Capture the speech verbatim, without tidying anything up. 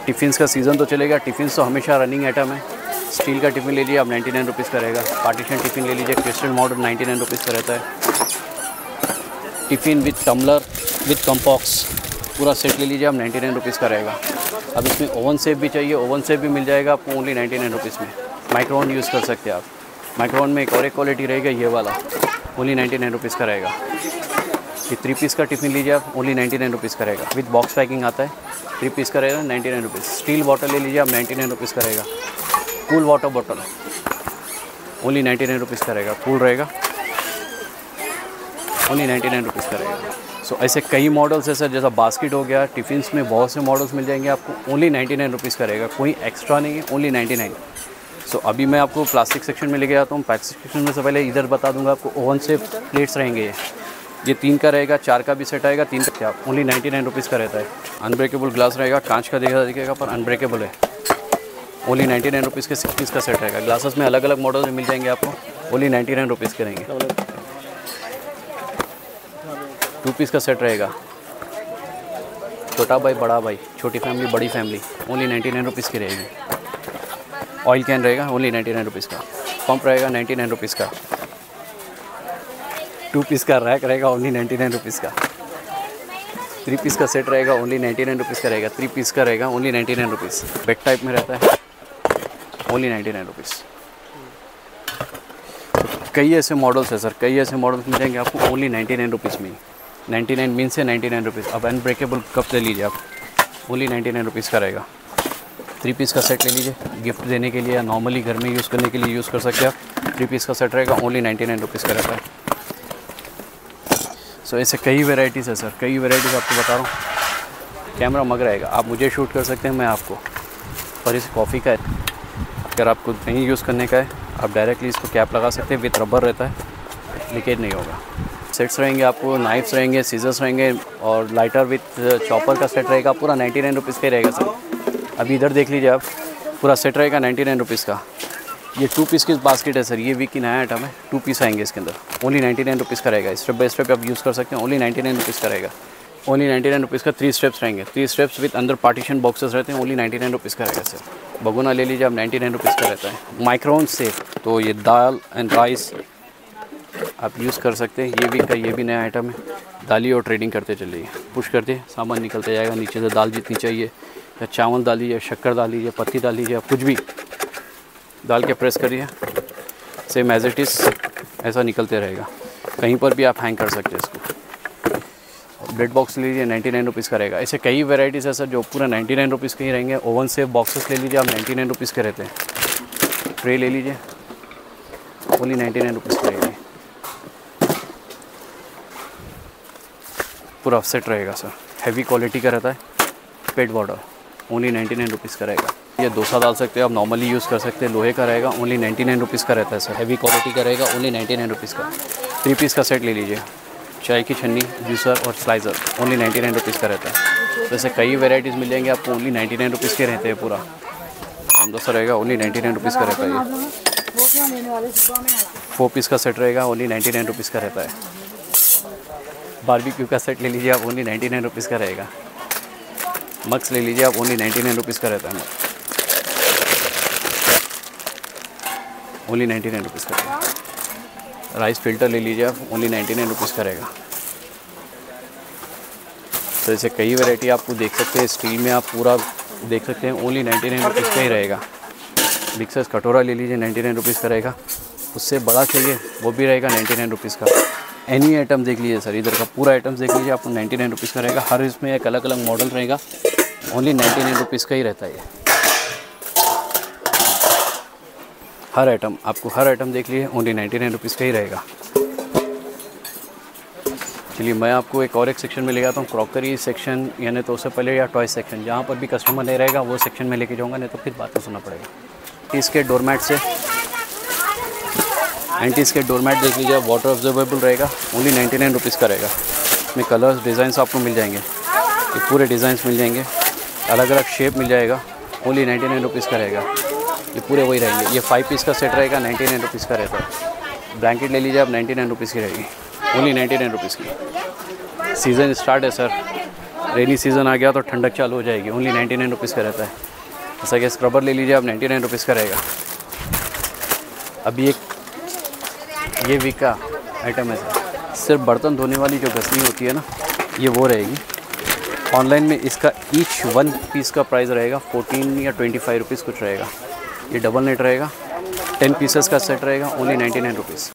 Tiffins का season तो चलेगा, टिफ़िन्स तो हमेशा रनिंग आइटम है। स्टील का टिफ़िन ले लीजिए आप नाइन्टी नाइन रुपीज़ का रहेगा। पार्टीशन टिफ़िन ले लीजिए, crystal model ninety nine rupees का रहता है। टिफ़िन विथ टम्बलर विथ कम्पॉक्स पूरा सेट ले लीजिए आप नाइन्टी नाइन रुपीज़ का रहेगा। अब इसमें ओवन सेफ भी चाहिए, ओवन सेफ भी मिल जाएगा आपको ओनली नाइन्टी नाइन रुपीज़ में। माइक्रोवन यूज़ कर सकते हैं आप। माइक्रोवन में एक और एक क्वालिटी रहेगा ये वाला, ओनली नाइन्टी नाइन रुपीज़ का रहेगा। ये थ्री पीस का टिफ़िन लीजिए आप, ओनली नाइन्टी नाइन रुपीज़ का रहेगा। विद बॉक्स पैकिंग आता है, थ्री पीस का रहेगा ninety nine rupees. Steel bottle ले लीजिए आप, नाइन्टी नाइन रुपीज़ का रहेगा। Cool water bottle only ninety nine rupees का रहेगा। कूल रहेगा, ओनली नाइन्टी नाइन रुपीज़ का रहेगा। सो so, ऐसे कई मॉडल्स है सर, जैसा बास्केट हो गया, टिफ़िन्स में बहुत से मॉडल्स मिल जाएंगे आपको, ओनली नाइन्टी नाइन रुपीज़ का रहेगा। कोई एक्स्ट्रा नहीं है, ओनली नाइन्टी नाइन। सो अभी मैं आपको प्लास्टिक सेक्शन में लेके आता हूँ। प्लास्टिक सेक्शन में से पहले इधर बता दूंगा आपको, ओवन से प्लेट्स रहेंगे ये ये तीन का रहेगा, चार का भी सेट आएगा, तीन का क्या ओनली नाइन्टी नाइन रुपीज़ का रहता है। अनब्रेकेबल ग्लास रहेगा, कांच का देखा दिखेगा पर अनब्रेकेबल है, ओनली नाइन्टी नाइन रुपीज़ के सिक्स पीस का सेट रहेगा। ग्लासेस में अलग अलग मॉडल मिल जाएंगे आपको, ओनली नाइन्टी नाइन रुपीज़ के रहेंगे। टू पीस का सेट रहेगा, छोटा भाई बड़ा भाई, छोटी फैमिली बड़ी family, only ninety nine rupees की रहेगी। ऑयल कैन रहेगा, ओनली नाइन्टी नाइन रुपीज़ का। पंप रहेगा नाइन्टी नाइन रुपीज़ का। टू पीस का रैक रहेगा, ओनली नाइन्टी नाइन रुपीज़ का। थ्री पीस का सेट रहेगा, ओनली नाइन्टी नाइन रुपीज़ का रहेगा। थ्री पीस का रहेगा, only ninety nine rupees. Bed type में रहता है, ओनली नाइन्टी नाइन रुपीज़। कई ऐसे मॉडल्स है सर, कई ऐसे मॉडल्स मिल जाएंगे आपको ओनली नाइन्टी नाइन रुपीज़ में। नाइन्टी नाइन मीन से नाइन्टी नाइन रुपीज़। अब अनब्रेकेबल कप ले लीजिए आप, ओनली नाइन्टी नाइन रुपीज़ का रहेगा। थ्री पीस का सेट ले लीजिए, गिफ्ट देने के लिए या नॉर्मली घर में यूज़ करने के लिए यूज़ कर सकते हैं आप। थ्री पीस का सेट रहेगा, ओनली नाइन्टी नाइन रुपीज़ का रहता है। सो so, ऐसे कई वेराइटीज़ है सर, कई वेराइटीज़ आपको बता रहा हूँ। कैमरा मग रहेगा, आप मुझे शूट कर सकते हैं, मैं आपको। पर इस कॉफ़ी का है, अगर आपको नहीं यूज़ करने का है आप डायरेक्टली इसको कैप लगा सकते हैं, विथ रबर रहता है, लीकेज नहीं होगा। सेट्स रहेंगे आपको, नाइफ्स रहेंगे, सीजर्स रहेंगे और लाइटर विथ चॉपर का सेट रहेगा, पूरा नाइन्टी नाइन रुपीज़ का ही रहेगा सर। अभी इधर देख लीजिए आप, पूरा सेट रहेगा नाइन्टी नाइन रुपीज़ का। ये टू पीस की बास्केट है सर, ये वीक की नया आइटम है। टू पीस आएंगे इसके अंदर, ओनली नाइन्टी नाइन रुपीज़ का रहेगा। स्टेप बाय स्टेप आप यूज़ कर सकते हैं, ओनली नाइन्टी नाइन रुपीज़ का रहेगा। ओनली नाइन्टी नाइन रुपीज़ का थ्री स्टेप्स रहेंगे, थ्री स्टेप्स विद अंदर पार्टीशन बॉक्सेस रहते हैं, ओनली नाइन्टी नाइन रुपीज़ का रहेगा सर। बगुना ले लीजिए आप, नाइन्टी नाइन रुपीज़ का रहता है। माइक्रोन सेफ, तो ये दाल एंड राइस आप यूज़ कर सकते हैं। ये भी का ये भी नया आइटम है। दाली और ट्रेडिंग करते चलिए, पुश करते सामान निकलते जाएगा नीचे से। दाल जितनी चाहिए, या चावल डाल लीजिए, शक्कर डाल लीजिए, पत्ती डाल लीजिए, कुछ भी डाल के प्रेस करिए, सेम एज इट इज़ ऐसा निकलते रहेगा। कहीं पर भी आप हैंग कर सकते हैं इसको। ब्रेड बॉक्स ले लीजिए, नाइन्टी नाइन रुपीज़ का रहेगा। ऐसे कई वेराइटीज़ है सर जो पूरा नाइन्टी नाइन रुपीज़ के ही रहेंगे। ओवन से बॉक्सेस ले लीजिए आप, नाइन्टी नाइन रुपीज़ के रहते हैं। ट्रे ले लीजिए, ओनली नाइन्टी नाइन रुपीज़ का रहेगी। पूरा सेट रहेगा सर, हैवी क्वालिटी का रहता है। Pet bottle only ninety nine rupees का रहेगा। ये डोसा डाल सकते हैं आप, नॉर्मली यूज़ कर सकते हैं। लोहे का रहेगा, ओनली नाइन्टी नाइन रुपीज़ का रहता है सर। हैवी क्वालिटी का रहेगा, ओनली नाइन्टी नाइन रुपीज़ का। थ्री पीस का सेट ले लीजिए, चाय की छन्नी, जूसर और slicer, only ninety nine rupees का रहता है। वैसे कई वेराइटीज़ मिल जाएंगे आपको, ओनली नाइन्टी नाइन रुपीज़ के रहते हैं। पूरा डोसा रहेगा, ओनली नाइन्टी नाइन रुपीज़ का रहता है। ये फोर पीस का सेट रहेगा, ओनली नाइन्टी नाइन रुपीज़ का रहता है। बारबेक्यू का सेट ले लीजिए आप, ओनली नाइन्टी नाइन रुपीज़ का रहेगा। मग्स ले लीजिए आप, ओनली नाइन्टी नाइन रुपीज़ का रहता है। ओनली नाइन्टी नाइन रुपीज़ का रहेगा। राइस फिल्टर ले लीजिए आप, ओनली नाइन्टी नाइन रुपीज़ का रहेगा। तो ऐसे कई वैरायटी आपको देख सकते हैं। स्टील में आप पूरा देख सकते हैं, ओनली नाइन्टी नाइन रुपीज़ का ही रहेगा। बिग साइज कटोरा ले लीजिए, नाइन्टी नाइन रुपीज़ का रहेगा। उससे बड़ा चाहिए वो भी रहेगा नाइन्टी नाइन रुपीज़ का। एनी आइटम देख लीजिए सर, इधर का पूरा आइटम देख लीजिए, आपको नाइन्टी नाइन रुपीज़ का रहेगा। हर इसमें एक अलग अलग मॉडल रहेगा, ओनली नाइन्टी नाइन रुपीज़ का ही रहता है। हर आइटम आपको हर आइटम देख लीजिए, ओनली नाइन्टी नाइन रुपीज़ का ही रहेगा। चलिए मैं आपको एक और एक सेक्शन में ले जाता हूँ, क्रॉकरी सेक्शन, यानी तो उससे पहले या टॉय सेक्शन, जहाँ पर भी कस्टमर नहीं रहेगा वो सेक्शन में लेके जाऊँगा, नहीं तो फिर बातें सुनना पड़ेगा। इसके डोरमैट से एंटी इसके डोरमैट देख लीजिए, वाटर ऑब्जर्वेबल रहेगा, ओनली नाइन्टी नाइन रुपीज़ का रहेगा। इसमें कलर्स डिज़ाइंस आपको मिल जाएंगे, ये पूरे डिज़ाइंस मिल जाएंगे, अलग अलग शेप मिल जाएगा, ओनली नाइन्टी नाइन रुपीज़ का रहेगा। ये पूरे वही रहेंगे। ये फाइव पीस का सेट रहेगा, नाइन्टी नाइन रुपीज़ का रहता है। ब्लैंकेट ले लीजिए आप, नाइन्टी नाइन रुपीज़ की रहेगी, ओनली नाइन्टी नाइन रुपीज़ की। सीज़न स्टार्ट है सर, रेनी सीज़न आ गया तो ठंडक चालू हो जाएगी। ओनली नाइन्टी नाइन रुपीज़ का रहता है। जैसा कि स्क्रबर ले लीजिए आप, नाइन्टी नाइन रुपीज़ का रहेगा। अभी एक ये वीक का आइटम है सर, सिर्फ बर्तन धोने वाली जो घसनी होती है ना, ये वो रहेगी। ऑनलाइन में इसका ईच वन पीस का प्राइस रहेगा फोर्टीन या ट्वेंटी फाइव रुपीज़ कुछ रहेगा। ये डबल नेट रहेगा, टेन पीसेस का सेट रहेगा, ओनली नाइन्टी नाइन रुपीज़।